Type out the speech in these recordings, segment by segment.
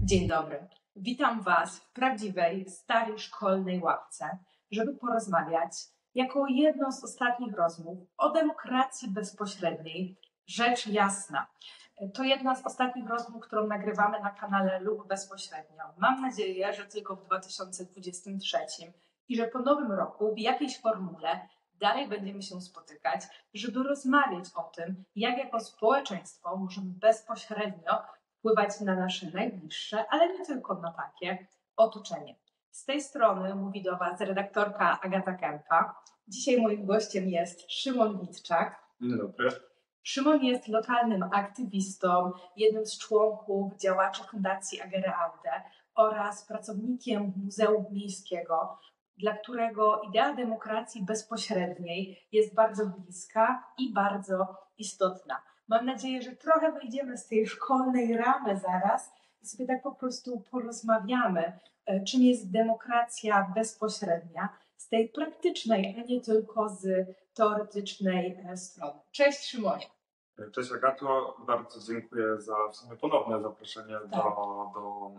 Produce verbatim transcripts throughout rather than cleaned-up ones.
Dzień dobry. Witam Was w prawdziwej, starej szkolnej ławce, żeby porozmawiać jako jedną z ostatnich rozmów o demokracji bezpośredniej. Rzecz jasna. To jedna z ostatnich rozmów, którą nagrywamy na kanale lub bezpośrednio. Mam nadzieję, że tylko w dwa tysiące dwudziestym trzecim i że po nowym roku w jakiejś formule dalej będziemy się spotykać, żeby rozmawiać o tym, jak jako społeczeństwo możemy bezpośrednio wpływać na nasze najbliższe, ale nie tylko na takie, otoczenie. Z tej strony mówi do Was redaktorka Agata Kępa. Dzisiaj moim gościem jest Szymon Witczak. Dzień dobry. Szymon jest lokalnym aktywistą, jednym z członków działaczy Fundacji Agere Aude oraz pracownikiem Muzeum Miejskiego, dla którego idea demokracji bezpośredniej jest bardzo bliska i bardzo istotna. Mam nadzieję, że trochę wyjdziemy z tej szkolnej ramy zaraz i sobie tak po prostu porozmawiamy, czym jest demokracja bezpośrednia z tej praktycznej, a nie tylko z teoretycznej strony. Cześć Szymonie. Cześć Agato, bardzo dziękuję za w sumie ponowne zaproszenie tak. do, do,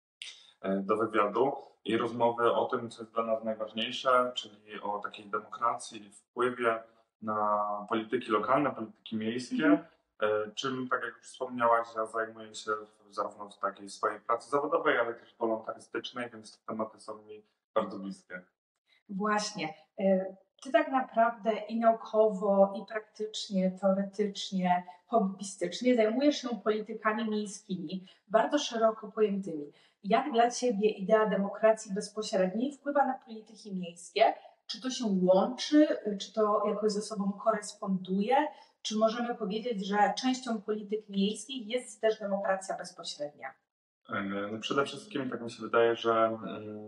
do wywiadu i rozmowy o tym, co jest dla nas najważniejsze, czyli o takiej demokracji, wpływie na polityki lokalne, polityki miejskie. Mm. Czym, tak jak już wspomniałaś, ja zajmuję się zarówno w takiej swojej pracy zawodowej, ale też wolontarystycznej, więc te tematy są mi bardzo bliskie. Właśnie. Ty tak naprawdę i naukowo, i praktycznie, teoretycznie, hobbystycznie zajmujesz się politykami miejskimi, bardzo szeroko pojętymi. Jak dla Ciebie idea demokracji bezpośredniej wpływa na polityki miejskie? Czy to się łączy? Czy to jakoś ze sobą koresponduje? Czy możemy powiedzieć, że częścią polityk miejskich jest też demokracja bezpośrednia? No przede wszystkim tak mi się wydaje, że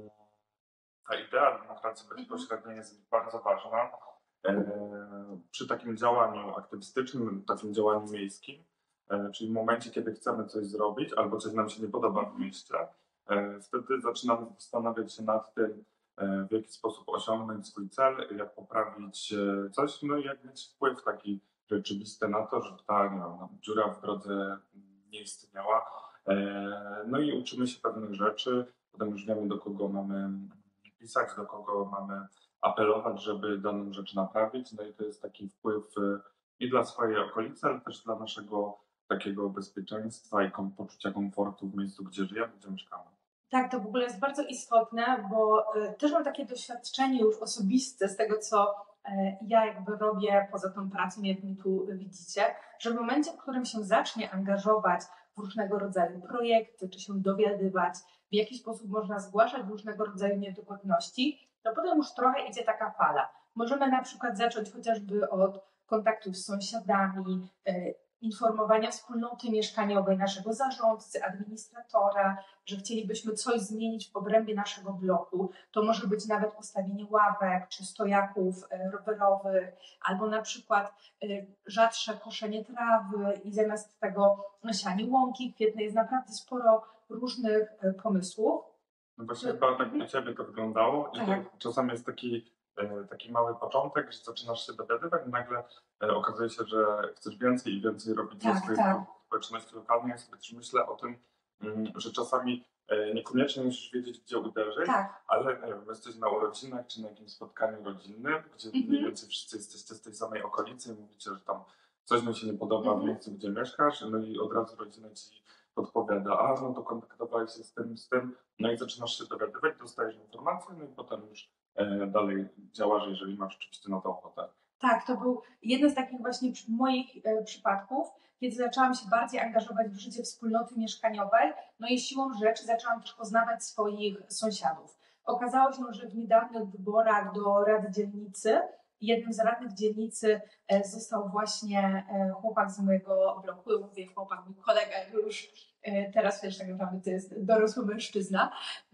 ta idea demokracji bezpośredniej jest bardzo ważna przy takim działaniu aktywistycznym, takim działaniu miejskim, czyli w momencie, kiedy chcemy coś zrobić albo coś nam się nie podoba w mieście, wtedy zaczynamy zastanawiać się nad tym, w jaki sposób osiągnąć swój cel, jak poprawić coś, no i jak mieć wpływ taki rzeczywisty na to, żeby ta nie wiem, dziura w drodze nie istniała. No i uczymy się pewnych rzeczy, potem już wiemy, do kogo mamy pisać, do kogo mamy apelować, żeby daną rzecz naprawić. No i to jest taki wpływ i dla swojej okolicy, ale też dla naszego takiego bezpieczeństwa i kom- poczucia komfortu w miejscu, gdzie żyjemy, gdzie mieszkamy. Tak, to w ogóle jest bardzo istotne, bo y, też mam takie doświadczenie już osobiste z tego, co y, ja jakby robię poza tą pracą, jak mi tu widzicie, że w momencie, w którym się zacznie angażować w różnego rodzaju projekty, czy się dowiadywać, w jaki sposób można zgłaszać różnego rodzaju niedogodności, to potem już trochę idzie taka fala. Możemy na przykład zacząć chociażby od kontaktów z sąsiadami, y, informowania wspólnoty mieszkaniowej, naszego zarządcy, administratora, że chcielibyśmy coś zmienić w obrębie naszego bloku. To może być nawet postawienie ławek czy stojaków rowerowych, albo na przykład rzadsze koszenie trawy i zamiast tego sianie łąki kwietnej. Jest naprawdę sporo różnych pomysłów. No właśnie chyba tak u Ciebie to wyglądało. Tak. I czasami jest taki, taki mały początek, że zaczynasz się dowiadywać i nagle okazuje się, że chcesz więcej i więcej robić tak, ze swojej tak. społeczności lokalnej. Ja sobie też myślę o tym, że czasami niekoniecznie musisz wiedzieć, gdzie uderzyć, tak. ale nie wiem, jesteś na urodzinach czy na jakimś spotkaniu rodzinnym, gdzie mm-hmm. mniej więcej wszyscy jesteście z tej samej okolicy i mówicie, że tam coś mi się nie podoba mm-hmm. w miejscu, gdzie mieszkasz, no i od razu rodzina ci podpowiada, a no to kontaktowałeś się z tym, z tym, no i zaczynasz się dowiadywać, dostajesz informacje, no i potem już e, dalej działasz, jeżeli masz oczywiście na to ochotę. Tak, to był jeden z takich właśnie moich e, przypadków, kiedy zaczęłam się bardziej angażować w życie wspólnoty mieszkaniowej, no i siłą rzeczy zaczęłam też poznawać swoich sąsiadów. Okazało się, że w niedawnych wyborach do Rady Dzielnicy jednym z radnych dzielnicy e, został właśnie e, chłopak z mojego bloku, mówię chłopak, mój kolega już e, teraz wiesz, tak naprawdę to jest dorosły mężczyzna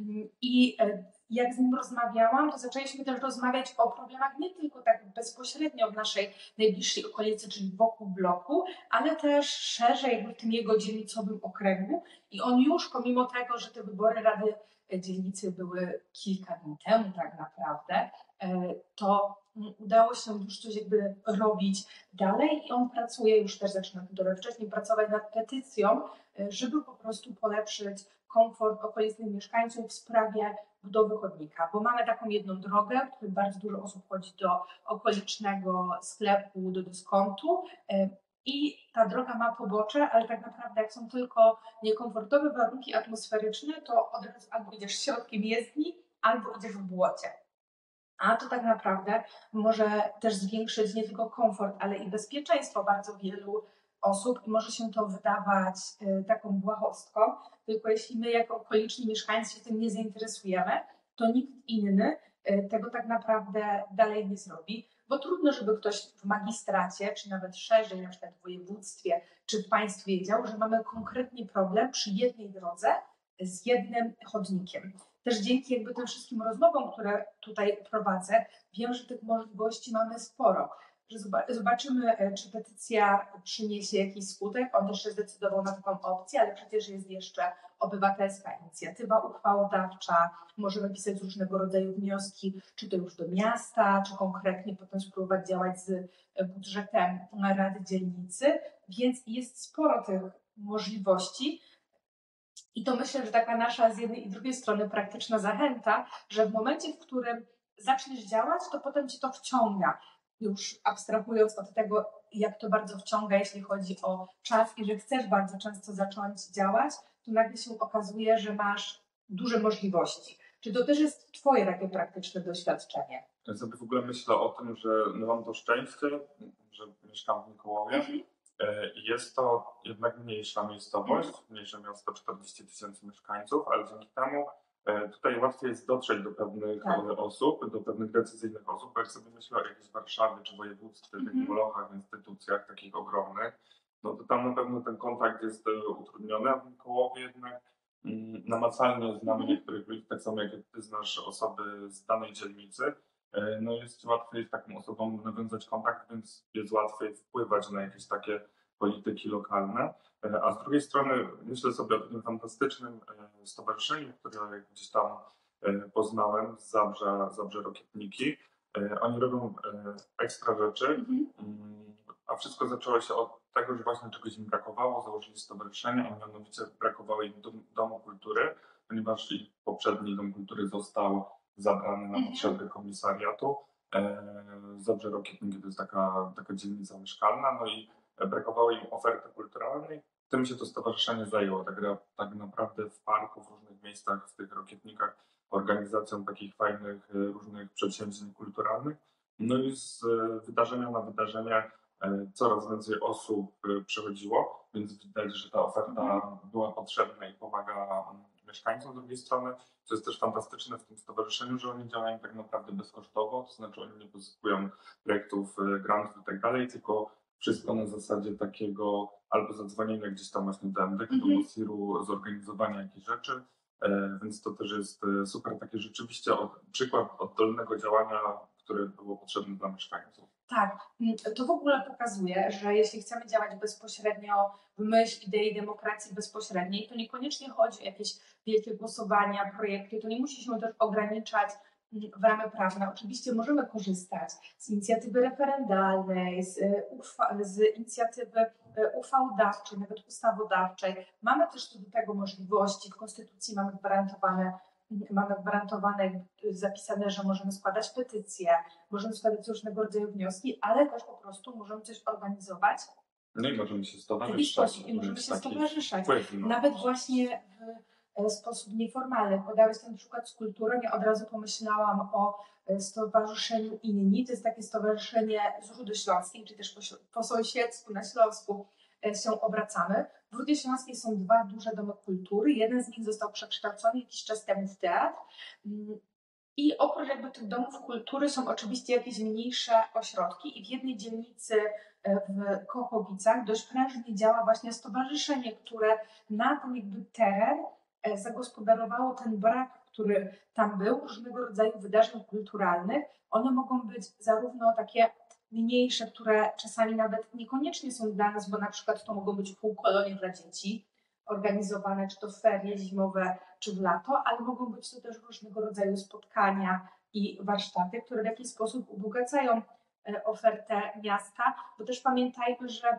i e, jak z nim rozmawiałam, to zaczęliśmy też rozmawiać o problemach nie tylko tak bezpośrednio w naszej najbliższej okolicy, czyli wokół bloku, ale też szerzej jakby w tym jego dzielnicowym okręgu. I on już, pomimo tego, że te wybory Rady Dzielnicy były kilka dni temu tak naprawdę, to udało się już coś jakby robić dalej i on pracuje, już też zaczyna trochę wcześniej pracować nad petycją, żeby po prostu polepszyć komfort okolicznych mieszkańców w sprawie budowy chodnika, bo mamy taką jedną drogę, w której bardzo dużo osób chodzi do okolicznego sklepu, do dyskontu e, i ta droga ma pobocze, ale tak naprawdę jak są tylko niekomfortowe warunki atmosferyczne, to od razu albo idziesz środkiem jezdni, albo idziesz w błocie. A to tak naprawdę może też zwiększyć nie tylko komfort, ale i bezpieczeństwo bardzo wielu osób i może się to wydawać y, taką błahostką, tylko jeśli my jako okoliczni mieszkańcy się tym nie zainteresujemy, to nikt inny y, tego tak naprawdę dalej nie zrobi, bo trudno, żeby ktoś w magistracie, czy nawet szerzej, na przykład w województwie, czy w państwie wiedział, że mamy konkretnie problem przy jednej drodze z jednym chodnikiem. Też dzięki jakby tym wszystkim rozmowom, które tutaj prowadzę, wiem, że tych możliwości mamy sporo. Że zobaczymy, czy petycja przyniesie jakiś skutek. On też się zdecydował na taką opcję, ale przecież jest jeszcze obywatelska inicjatywa uchwałodawcza. Możemy pisać różnego rodzaju wnioski, czy to już do miasta, czy konkretnie potem spróbować działać z budżetem Rady Dzielnicy. Więc jest sporo tych możliwości. I to myślę, że taka nasza z jednej i drugiej strony praktyczna zachęta, że w momencie, w którym zaczniesz działać, to potem cię to wciąga. Już abstrahując od tego, jak to bardzo wciąga, jeśli chodzi o czas i że chcesz bardzo często zacząć działać, to nagle się okazuje, że masz duże możliwości. Czy to też jest twoje takie praktyczne doświadczenie? Ja sobie w ogóle myślę o tym, że no mam to szczęście, że mieszkam w Mikołowie. Mhm. I jest to jednak mniejsza miejscowość, mniejsze miasto, czterdzieści tysięcy mieszkańców, ale dzięki temu tutaj łatwiej jest dotrzeć do pewnych tak. osób, do pewnych decyzyjnych osób, bo jak sobie myślę o jakiejś Warszawie czy województwie, mm-hmm. takich molochach, instytucjach takich ogromnych, no to tam na pewno ten kontakt jest utrudniony, a w Mikołowie jednak mm, namacalnie znamy mm-hmm. niektórych ludzi, tak samo jak ty znasz osoby z danej dzielnicy, no jest łatwiej z taką osobą nawiązać kontakt, więc jest łatwiej wpływać na jakieś takie polityki lokalne. A z drugiej strony myślę sobie o tym fantastycznym stowarzyszeniu, które gdzieś tam poznałem z Zabrza, Zabrze Rokietniki. Oni robią ekstra rzeczy, mm-hmm. a wszystko zaczęło się od tego, że właśnie czegoś im brakowało, założyli stowarzyszenie, a mianowicie brakowało im domu kultury, ponieważ ich poprzedni dom kultury został zabrany na potrzeby komisariatu. Zabrze Rokietniki to jest taka, taka dzielnica mieszkalna, no i brakowało im oferty kulturalnej. Tym się to stowarzyszenie zajęło. Tak, tak naprawdę w parku, w różnych miejscach, w tych Rokietnikach, organizacją takich fajnych, różnych przedsięwzięć kulturalnych. No i z wydarzenia na wydarzenie coraz więcej osób przychodziło, więc widać, że ta oferta była potrzebna i pomaga mieszkańcom. Z drugiej strony, co jest też fantastyczne w tym stowarzyszeniu, że oni działają tak naprawdę bezkosztowo, to znaczy oni nie pozyskują projektów, grantów i tak dalej, tylko wszystko na zasadzie takiego albo zadzwonienia gdzieś tam właśnie do M D K, mm-hmm. do Mosiru, zorganizowania jakichś rzeczy, e, więc to też jest super taki rzeczywiście od, przykład oddolnego działania, które było potrzebne dla mieszkańców. Tak, to w ogóle pokazuje, że jeśli chcemy działać bezpośrednio w myśl idei demokracji bezpośredniej, to niekoniecznie chodzi o jakieś wielkie głosowania, projekty, to nie musi się też ograniczać w ramy prawne. Oczywiście możemy korzystać z inicjatywy referendalnej, z, uchwa- z inicjatywy uchwałodawczej, nawet ustawodawczej. Mamy też do tego możliwości. W Konstytucji mamy gwarantowane Mamy gwarantowane, zapisane, że możemy składać petycje, możemy składać różnego rodzaju wnioski, ale też po prostu możemy coś organizować. No i możemy się stowarzyszać. I możemy się stowarzyszać. Wpływ, no. Nawet właśnie w sposób nieformalny. Podałeś ten przykład z kulturą, ja od razu pomyślałam o stowarzyszeniu Inni. To jest takie stowarzyszenie z Rudy Śląskiej, czyli też po, po sąsiedzku na Śląsku się obracamy. W Rudzie Śląskiej są dwa duże domy kultury. Jeden z nich został przekształcony jakiś czas temu w teatr. I oprócz jakby tych domów kultury są oczywiście jakieś mniejsze ośrodki i w jednej dzielnicy w Kochowicach dość prężnie działa właśnie stowarzyszenie, które na ten jakby teren zagospodarowało ten brak, który tam był, różnego rodzaju wydarzeń kulturalnych. One mogą być zarówno takie mniejsze, które czasami nawet niekoniecznie są dla nas, bo na przykład to mogą być półkolonie dla dzieci, organizowane czy to w ferie zimowe, czy w lato, ale mogą być to też różnego rodzaju spotkania i warsztaty, które w jakiś sposób ubogacają ofertę miasta, bo też pamiętajmy, że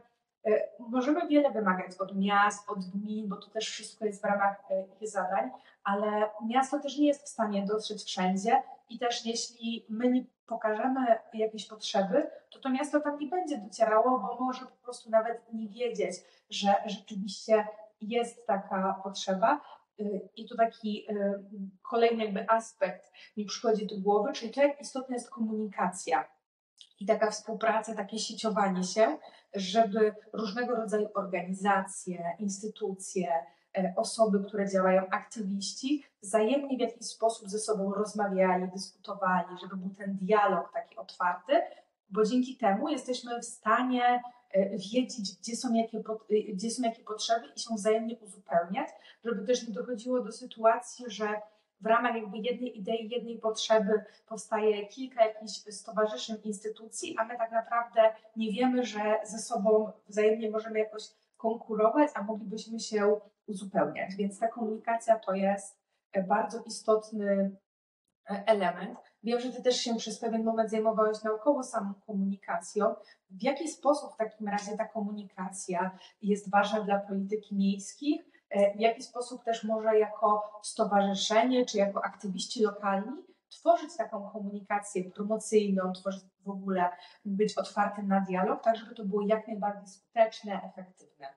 E, Możemy wiele wymagać od miast, od gmin, bo to też wszystko jest w ramach e, ich zadań, ale miasto też nie jest w stanie dotrzeć wszędzie i też jeśli my nie pokażemy jakiejś potrzeby, to to miasto tam nie będzie docierało, bo może po prostu nawet nie wiedzieć, że rzeczywiście jest taka potrzeba. Y, I tu taki y, kolejny jakby aspekt mi przychodzi do głowy, czyli to, jak istotna jest komunikacja i taka współpraca, takie sieciowanie się, żeby różnego rodzaju organizacje, instytucje, e, osoby, które działają, aktywiści, wzajemnie w jakiś sposób ze sobą rozmawiali, dyskutowali, żeby był ten dialog taki otwarty, bo dzięki temu jesteśmy w stanie e, wiedzieć, gdzie są jakie, pot- e, gdzie są jakie potrzeby i się wzajemnie uzupełniać, żeby też nie dochodziło do sytuacji, że w ramach jakby jednej idei, jednej potrzeby powstaje kilka jakichś stowarzyszeń, instytucji, a my tak naprawdę nie wiemy, że ze sobą wzajemnie możemy jakoś konkurować, a moglibyśmy się uzupełniać. Więc ta komunikacja to jest e, bardzo istotny e, element. Wiem, że Ty też się przez pewien moment zajmowałeś naukowo samą komunikacją. W jaki sposób w takim razie ta komunikacja jest ważna dla polityki miejskich? E, W jaki sposób też może jako stowarzyszenie czy jako aktywiści lokalni tworzyć taką komunikację promocyjną, tworzyć w ogóle, być otwartym na dialog, tak żeby to było jak najbardziej skuteczne, efektywne.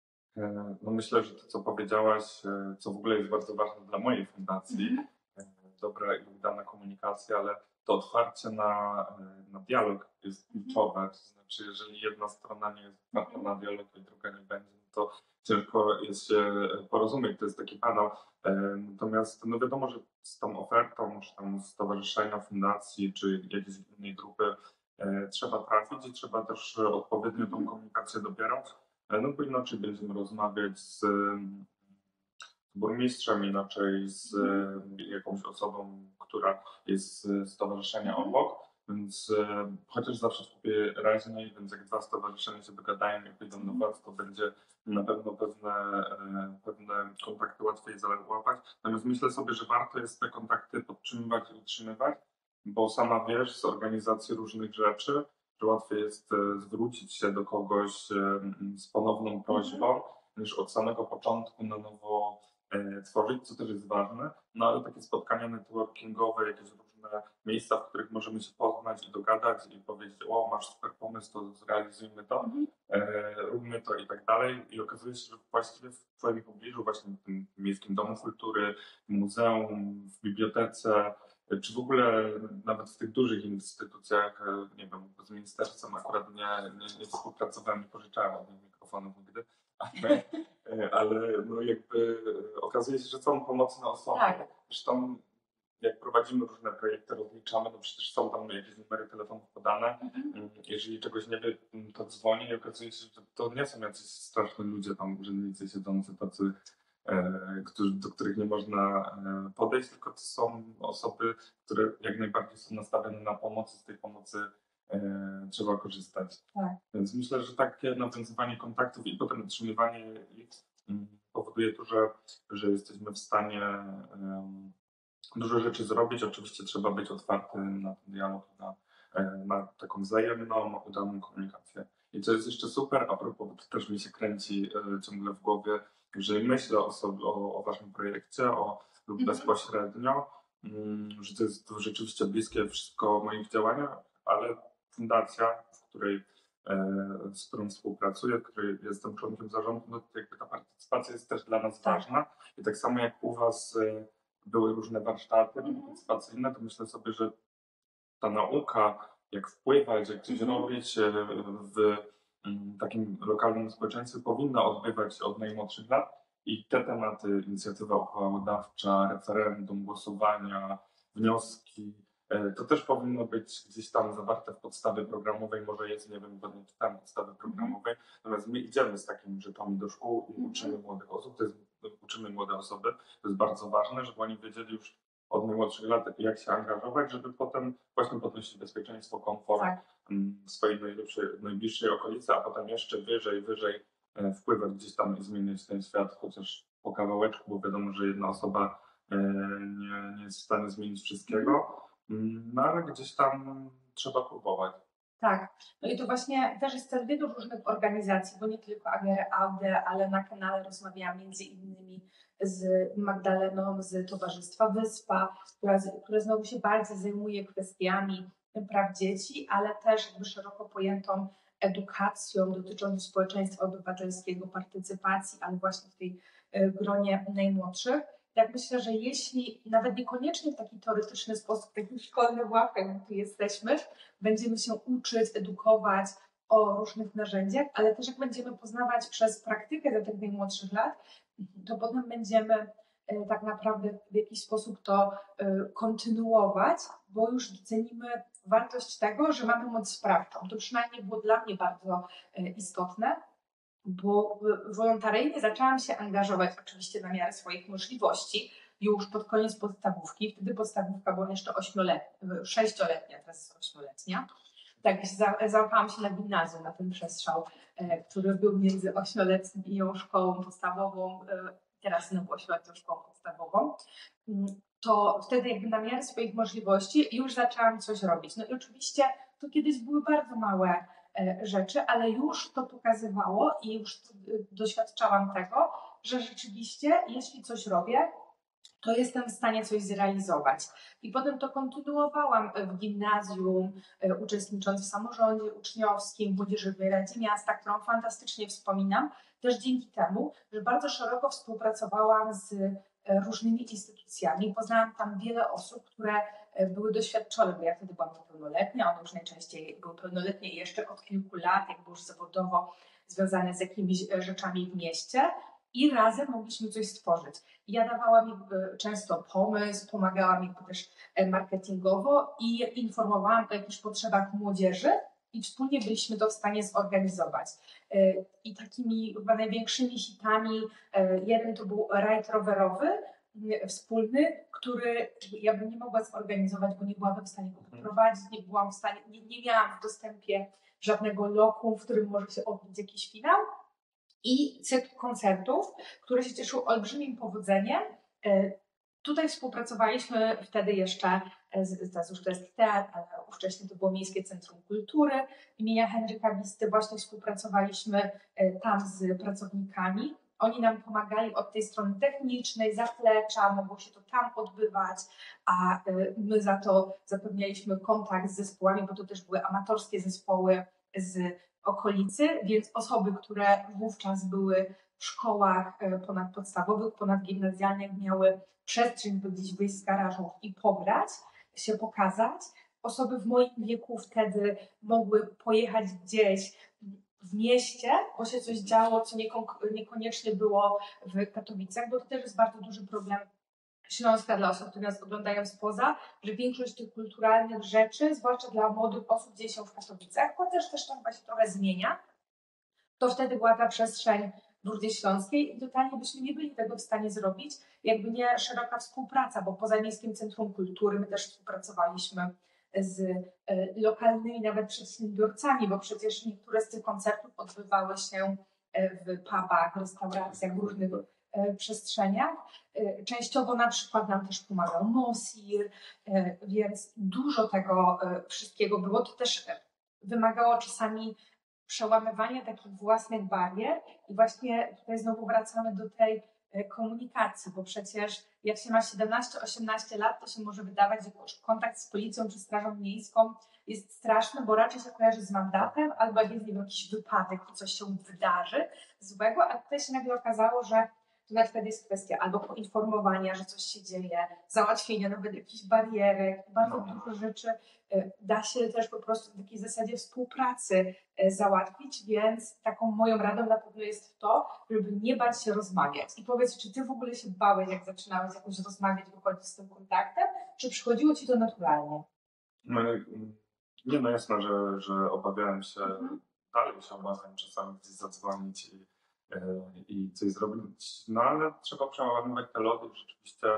E, No myślę, że to, co powiedziałaś, e, co w ogóle jest bardzo ważne dla mojej fundacji, Mhm. e, dobra i udana komunikacja, ale to otwarcie na, e, na dialog jest kluczowe. To znaczy, jeżeli jedna strona nie jest otwarta na dialog, to druga nie będzie, no to ciężko jest się porozumieć. To jest taki banał. E, Natomiast no wiadomo, że z tą ofertą, czy tam stowarzyszenia, fundacji, czy jakiejś innej grupy e, trzeba trafić i trzeba też odpowiednio tą komunikację dobierać. No bo inaczej będziemy rozmawiać z mm, burmistrzem, inaczej z e, jakąś osobą, która jest z stowarzyszenia obok, więc e, chociaż zawsze skupię raźniej, więc jak dwa stowarzyszenia się dogadają i pójdą do was, to będzie na pewno pewne, e, pewne kontakty łatwiej załapać. Natomiast myślę sobie, że warto jest te kontakty podtrzymywać i utrzymywać, bo sama wiesz z organizacji różnych rzeczy, że łatwiej jest e, zwrócić się do kogoś e, z ponowną prośbą, niż od samego początku na nowo e, tworzyć, co też jest ważne. No ale takie spotkania networkingowe, jakieś różne miejsca, w których możemy się poznać i dogadać i powiedzieć, o masz super pomysł, to zrealizujmy to, Mhm. e, róbmy to i tak dalej. I okazuje się, że właściwie w Twoim pobliżu, właśnie w tym Miejskim Domu Kultury, w muzeum, w bibliotece, e, czy w ogóle nawet w tych dużych instytucjach, e, nie wiem, z ministerstwem akurat nie, nie, nie współpracowałem, nie pożyczałem od nich mikrofonów nigdy, ale, e, ale no jakby e, okazuje się, że są pomocne osoby. Tak. Zresztą jak prowadzimy różne projekty, rozliczamy, no przecież są tam jakieś numery telefonów podane. Mhm. Mm, Jeżeli czegoś nie wie, mm, to dzwoni i okazuje się, że to nie są jacyś straszni ludzie tam, urzędnicy siedzący tacy, e, którzy, do których nie można e, podejść, tylko to są osoby, które jak najbardziej są nastawione na pomoc i z tej pomocy e, trzeba korzystać. Tak. Więc myślę, że takie nawiązywanie kontaktów i potem utrzymywanie ich mm, powoduje to, że, że jesteśmy w stanie em, dużo rzeczy zrobić. Oczywiście trzeba być otwarty na ten dialog, na, e, na taką wzajemną, udaną komunikację. I co jest jeszcze super, a propos, to też mi się kręci e, ciągle w głowie, że myślę o, sobie, o, o waszym projekcie, o, lub Mhm. bezpośrednio, mm, że to jest to rzeczywiście bliskie wszystko moich działaniach, ale fundacja, w której, e, z którą współpracuję, w której jestem członkiem zarządu, no to jakby ta partycypacja jest też dla nas Tak. ważna. I tak samo jak u was e, były różne warsztaty Mhm. partycypacyjne, to myślę sobie, że ta nauka, jak wpływać, jak coś Mhm. robić e, w mm, takim lokalnym społeczeństwie, powinna odbywać od najmłodszych lat. I te tematy, inicjatywa uchwałodawcza, referendum, głosowania, wnioski, e, to też powinno być gdzieś tam zawarte w podstawie programowej. Może jest, nie wiem, bo nie czytałem podstawy programowej. Natomiast my idziemy z takimi rzeczami do szkół i Mhm. uczymy młodych osób, to jest, uczymy młode osoby. To jest bardzo ważne, żeby oni wiedzieli już od najmłodszych lat, jak się angażować, żeby potem właśnie podnosić bezpieczeństwo, komfort Tak. mm, w swojej najlepszej, najbliższej okolicy, a potem jeszcze wyżej, wyżej e, wpływać gdzieś tam i zmieniać ten świat, chociaż po kawałeczku, bo wiadomo, że jedna osoba e, nie, nie jest w stanie zmienić wszystkiego, mm, no ale gdzieś tam trzeba próbować. Tak, no i to właśnie też jest cel wielu różnych organizacji, bo nie tylko Agere Aude, ale na kanale rozmawiałam między innymi z Magdaleną z Towarzystwa Wyspa, która, które znowu się bardzo zajmuje kwestiami praw dzieci, ale też jakby szeroko pojętą edukacją dotyczącą społeczeństwa obywatelskiego, partycypacji, ale właśnie w tej e, gronie najmłodszych. Tak myślę, że jeśli nawet niekoniecznie w taki teoretyczny sposób, w takich szkolnych ławkach, jak tu jesteśmy, będziemy się uczyć, edukować o różnych narzędziach, ale też jak będziemy poznawać przez praktykę do tych najmłodszych lat, to potem będziemy e, tak naprawdę w jakiś sposób to e, kontynuować, bo już docenimy wartość tego, że mamy moc sprawczą. To przynajmniej było dla mnie bardzo e, istotne, bo wolontaryjnie zaczęłam się angażować oczywiście na miarę swoich możliwości już pod koniec podstawówki. Wtedy podstawówka była jeszcze ośmioletnia, sześcioletnia, teraz jest ośmioletnia. Tak, za- załapałam się na gimnazjum, na ten przestrzał, e, który był między ośmioletnią szkołą podstawową, e, teraz znowu ośmioletnią szkołą podstawową. Mm, To wtedy jakby na miarę swoich możliwości już zaczęłam coś robić. No i oczywiście to kiedyś były bardzo małe e, rzeczy, ale już to pokazywało i już e, doświadczałam tego, że rzeczywiście jeśli coś robię, to jestem w stanie coś zrealizować. I potem to kontynuowałam w gimnazjum, e, uczestnicząc w samorządzie uczniowskim, w Młodzieżowej Radzie Miasta, którą fantastycznie wspominam, też dzięki temu, że bardzo szeroko współpracowałam z e, różnymi instytucjami. Poznałam tam wiele osób, które e, były doświadczone, bo ja wtedy byłam pełnoletnia, one już najczęściej były pełnoletnie jeszcze od kilku lat, jakby już zawodowo związane z jakimiś e, rzeczami w mieście. I razem mogliśmy coś stworzyć. Ja dawałam im e, często pomysł, pomagałam im też e, marketingowo i informowałam o jakichś potrzebach młodzieży i wspólnie byliśmy to w stanie zorganizować. E, I takimi chyba największymi hitami, e, jeden to był rajd rowerowy m, wspólny, który ja bym nie mogła zorganizować, bo nie byłam w stanie go poprowadzić, nie byłam w stanie, nie, nie miałam w dostępie żadnego lokum, w którym może się odbyć jakiś finał. I cykl koncertów, które się cieszył olbrzymim powodzeniem. E, Tutaj współpracowaliśmy wtedy jeszcze, e, z- teraz już to jest teatr, ale wcześniej to było Miejskie Centrum Kultury imienia Henryka Wisty. Właśnie współpracowaliśmy e, tam z pracownikami. Oni nam pomagali od tej strony technicznej, zaplecza, mogło się to tam odbywać, a e, my za to zapewnialiśmy kontakt z zespołami, bo to też były amatorskie zespoły z okolicy, więc osoby, które wówczas były w szkołach e, ponadpodstawowych, ponadgimnazjalnych, miały przestrzeń, by gdzieś wyjść z garażów i pograć, się pokazać. Osoby w moim wieku wtedy mogły pojechać gdzieś w mieście, bo się coś działo, co niekon- niekoniecznie było w Katowicach, bo to też jest bardzo duży problem Śląska dla osób, które nas oglądają spoza, że większość tych kulturalnych rzeczy, zwłaszcza dla młodych osób, dzieje się w Katowicach, chociaż też to chyba się trochę zmienia. To wtedy była ta przestrzeń w Rudzie Śląskiej i totalnie byśmy nie byli tego w stanie zrobić, jakby nie szeroka współpraca, bo poza Miejskim Centrum Kultury my też współpracowaliśmy z e, lokalnymi nawet przedsiębiorcami, bo przecież niektóre z tych koncertów odbywały się e, w pubach, restauracjach, w różnych e, przestrzeniach. E, Częściowo na przykład nam też pomagał Mosir, e, więc dużo tego e, wszystkiego było. To też e, wymagało czasami przełamywania takich własnych barier i właśnie tutaj znowu wracamy do tej e, komunikacji, bo przecież jak się ma siedemnaście osiemnaście lat, to się może wydawać, że kontakt z policją czy strażą miejską jest straszny, bo raczej się kojarzy z mandatem albo jak jest nie wiem, jakiś wypadek i coś się wydarzy złego, a tutaj się nagle okazało, że to na przykład jest kwestia albo poinformowania, że coś się dzieje, załatwienia nawet jakichś barierek, bardzo No. dużo rzeczy e, da się też po prostu w takiej zasadzie współpracy e, załatwić, więc taką moją radą na pewno jest to, żeby nie bać się rozmawiać. I powiedz, czy ty w ogóle się bałeś, jak zaczynałeś jakoś rozmawiać, wychodzić z tym kontaktem, czy przychodziło ci to naturalnie? No, i- nie, no jasne, że, że obawiałem się, Mhm. dalej się obawiam czasami gdzieś zadzwonić i, e, i coś zrobić, no ale trzeba przełamywać te lody, rzeczywiście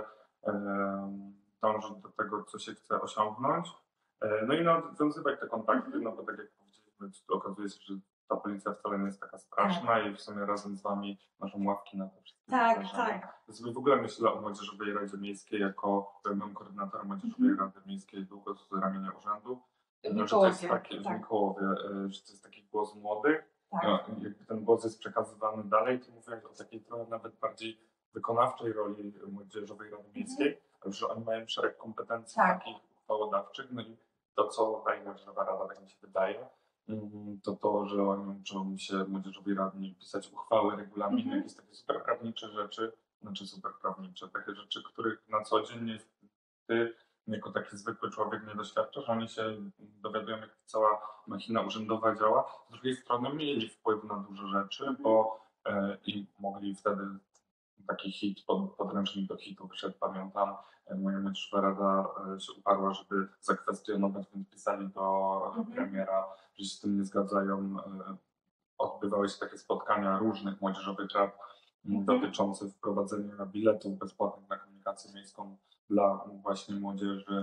e, dążyć do tego, co się chce osiągnąć, e, no i nawiązywać te kontakty, Mhm. no bo tak jak powiedzieliśmy, to okazuje się, że ta policja wcale nie jest taka straszna i w sumie razem z wami naszą ławki na te wszystkie Tak, wydarzenia. tak. Ja sobie w ogóle myślę o Młodzieżowej Radzie Miejskiej jako byłem koordynatorem Młodzieżowej Mhm. Rady Miejskiej długo z ramienia urzędu. no, że to jest Mikołowie, taki, w tak, Mikołowie, e, że to jest taki głos młodych, tak. no, i jakby ten głos jest przekazywany dalej, to mówię o takiej trochę nawet bardziej wykonawczej roli Młodzieżowej Rady Miejskiej, że oni mają szereg kompetencji Tak. takich uchwałodawczych, no i to, co daje Młodzieżowa Rada, tak mi się wydaje, mm, to to, że oni uczą się Młodzieżowej Radni pisać uchwały, regulaminy, Mhm. jakieś takie super prawnicze rzeczy, znaczy super prawnicze, takie rzeczy, których na co dzień nie, ty jako taki zwykły człowiek nie doświadcza, że oni się dowiadują, jak cała machina urzędowa działa. Z drugiej strony mieli wpływ na dużo rzeczy, bo e, i mogli wtedy taki hit, pod, podręcznik do hitu wyszedł, pamiętam, e, moja Młodzieżowa Rada e, się uparła, żeby zakwestionować, więc pisali do Mhm. premiera, że się z tym nie zgadzają. E, odbywały się takie spotkania różnych młodzieżowych rad Mhm. dotyczące wprowadzenia biletów bezpłatnych na komunikację miejską dla właśnie młodzieży,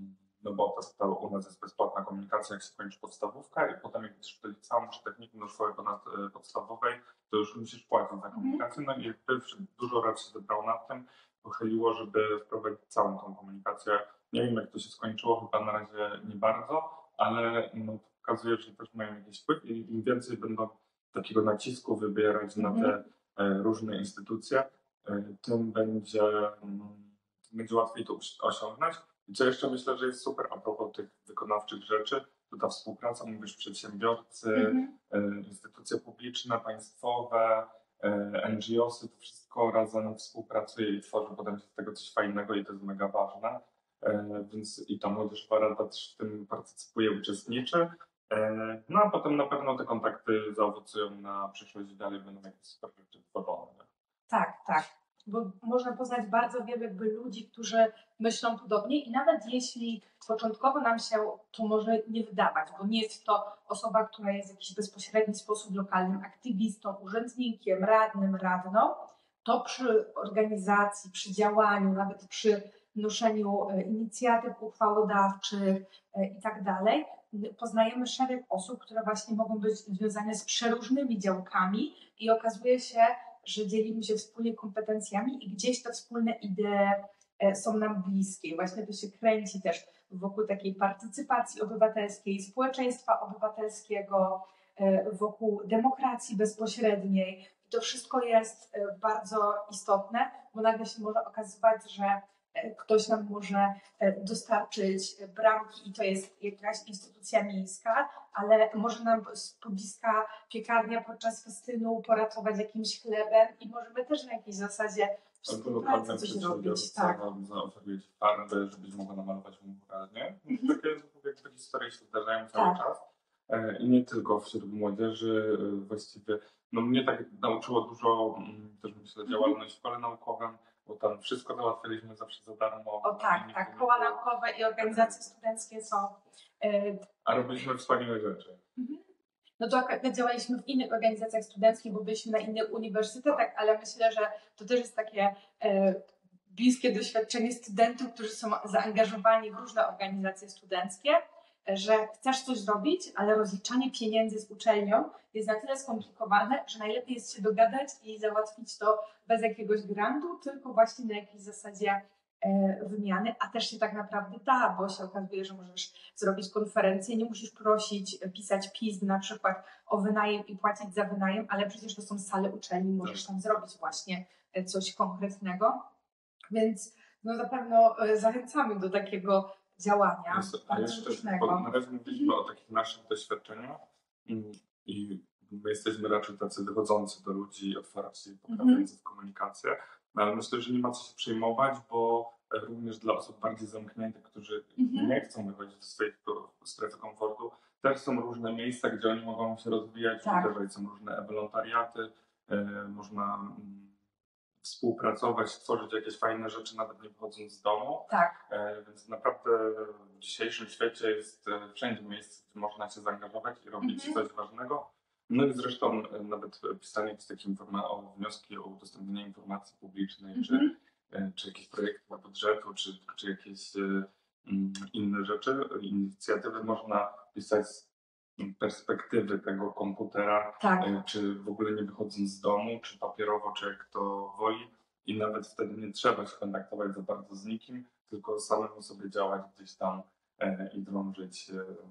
no bo to, to u nas jest bezpłatna komunikacja, jak się kończy podstawówka i potem jak idziesz do liceum czy technikum do szkoły ponad e, podstawowej, to już musisz płacić za komunikację, no i jakby dużo rad się zebrało nad tym, pochyliło, żeby wprowadzić całą tą komunikację. Nie wiem, jak to się skończyło, chyba na razie nie bardzo, ale no, to pokazuje, że też mają jakiś wpływ i im więcej będą takiego nacisku wybierać na te e, różne instytucje, e, tym będzie, mm, będzie łatwiej to usi- osiągnąć. I co jeszcze myślę, że jest super a propos tych wykonawczych rzeczy, to ta współpraca, mówisz, przedsiębiorcy, Mhm. e, instytucje publiczne, państwowe, e, N G O sy, to wszystko razem współpracuje i tworzy potem z tego coś fajnego i to jest mega ważne. E, Więc i ta Młodzieżowa Rada też w tym partycypuje, uczestniczy. E, No a potem na pewno te kontakty zaowocują na przyszłość i dalej będą jakieś super rzeczy tworzone. nie? Tak, tak. Bo można poznać bardzo wielu jakby ludzi, którzy myślą podobnie i nawet jeśli początkowo nam się to może nie wydawać, bo nie jest to osoba, która jest w jakiś bezpośredni sposób lokalnym aktywistą, urzędnikiem, radnym, radną, to przy organizacji, przy działaniu, nawet przy noszeniu e, inicjatyw uchwałodawczych e, i tak dalej, poznajemy szereg osób, które właśnie mogą być związane z przeróżnymi działkami i okazuje się, że dzielimy się wspólnie kompetencjami i gdzieś te wspólne idee e, są nam bliskie. Właśnie to się kręci też wokół takiej partycypacji obywatelskiej, społeczeństwa obywatelskiego, e, wokół demokracji bezpośredniej. I to wszystko jest e, bardzo istotne, bo nagle się może okazywać, że e, ktoś nam może e, dostarczyć bramki i to jest jakaś instytucja miejska, ale może nam z pobliska piekarnia podczas festynu poratować jakimś chlebem i możemy też na jakiejś zasadzie Albo współpracy lokalny coś zrobić. przedsiębiorca Tak. wam zaoferuje ci farbę, żebyś mogła namalować mural, nie? Mhm. Takie, jakby historie się zdarzają cały Tak. czas. E, I nie tylko wśród młodzieży, e, właściwie, no mnie tak nauczyło dużo, mm, też myślę, Mhm. działalność w szkole naukowym, bo tam wszystko załatwialiśmy zawsze za darmo. O tak, Nigdy tak. nie Koła było- naukowe i organizacje studenckie są. e, A robiliśmy wspaniałe rzeczy. Mhm. No to akurat działaliśmy w innych organizacjach studenckich, bo byliśmy na innych uniwersytetach, ale myślę, że to też jest takie e, bliskie doświadczenie studentów, którzy są zaangażowani w różne organizacje studenckie, że chcesz coś zrobić, ale rozliczanie pieniędzy z uczelnią jest na tyle skomplikowane, że najlepiej jest się dogadać i załatwić to bez jakiegoś grantu, tylko właśnie na jakiejś zasadzie e, wymiany, a też się tak naprawdę da, bo się okazuje, że możesz zrobić konferencję, nie musisz prosić, pisać pism na przykład o wynajem i płacić za wynajem, ale przecież to są sale uczelni, możesz tam zrobić właśnie e, coś konkretnego. Więc no na pewno e, zachęcamy do takiego działania, Jest, a bardzo jeszcze, różnego. bo na razie mówiliśmy o takich naszych doświadczeniach mm, i my jesteśmy raczej tacy wychodzący do ludzi, otwarci, poprawiający w komunikację, no, ale myślę, że nie ma co się przejmować, bo również dla osób bardziej zamkniętych, którzy Mhm. nie chcą wychodzić ze swojej strefy komfortu, też są różne miejsca, gdzie oni mogą się rozwijać, Tak. wydarzać, są różne wolontariaty, e, można mm, współpracować, tworzyć jakieś fajne rzeczy, nawet nie wychodząc z domu. Tak. E, Więc naprawdę w dzisiejszym świecie jest e, wszędzie miejsce, gdzie można się zaangażować i robić Mhm. coś ważnego. No i zresztą e, nawet pisanie takich informa- o wnioski o udostępnienie informacji publicznej, Mhm. czy, e, czy jakieś projekty budżetu, czy, czy jakieś e, mm, inne rzeczy, inicjatywy można pisać z perspektywy tego komputera, Tak. e, czy w ogóle nie wychodząc z domu, czy papierowo, czy jak kto woli. I nawet wtedy nie trzeba się kontaktować za bardzo z nikim, tylko samemu sobie działać gdzieś tam e, i drążyć e,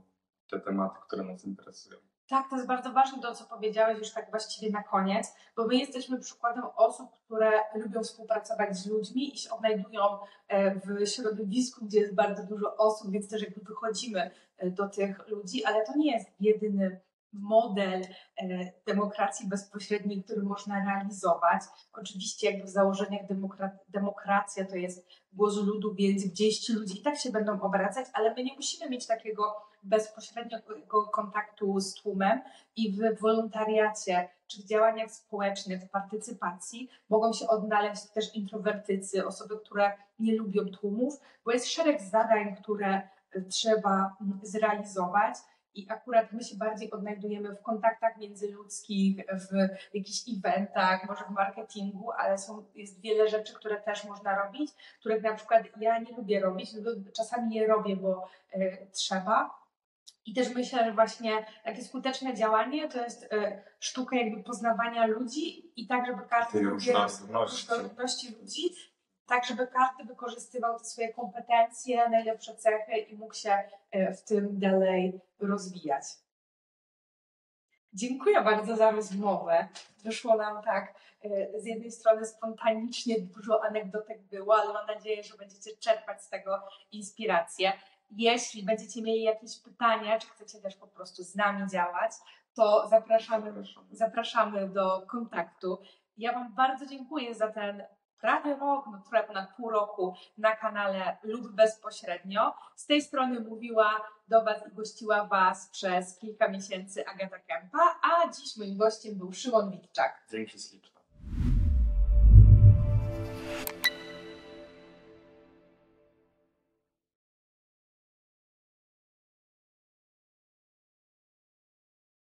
te tematy, które nas interesują. Tak, to jest bardzo ważne to, co powiedziałeś już tak właściwie na koniec, bo my jesteśmy przykładem osób, które lubią współpracować z ludźmi i się odnajdują w środowisku, gdzie jest bardzo dużo osób, więc też jakby wychodzimy do tych ludzi, ale to nie jest jedyny model demokracji bezpośredniej, który można realizować. Oczywiście jakby w założeniach demokra- demokracja to jest głos ludu, więc gdzieś ci ludzie i tak się będą obracać, ale my nie musimy mieć takiego bezpośredniego kontaktu z tłumem i w wolontariacie czy w działaniach społecznych, w partycypacji mogą się odnaleźć też introwertycy, osoby, które nie lubią tłumów, bo jest szereg zadań, które trzeba zrealizować. I akurat my się bardziej odnajdujemy w kontaktach międzyludzkich, w jakichś eventach, może w marketingu, ale są, jest wiele rzeczy, które też można robić, których na przykład ja nie lubię robić, czasami je robię, bo y, trzeba. I też myślę, że właśnie takie skuteczne działanie to jest y, sztuka jakby poznawania ludzi i tak, żeby każdy Tej różnorodności. różnorodności ludzi, tak, żeby każdy wykorzystywał te swoje kompetencje, najlepsze cechy i mógł się w tym dalej rozwijać. Dziękuję bardzo za rozmowę. Wyszło nam tak z jednej strony spontanicznie, dużo anegdotek było, ale mam nadzieję, że będziecie czerpać z tego inspirację. Jeśli będziecie mieli jakieś pytania, czy chcecie też po prostu z nami działać, to zapraszamy, zapraszamy do kontaktu. Ja Wam bardzo dziękuję za ten prawie rok, no trochę ponad pół roku na kanale lub bezpośrednio. Z tej strony mówiła do Was i gościła Was przez kilka miesięcy Agata Kępa, a dziś moim gościem był Szymon Witczak. Dzięki śliczne.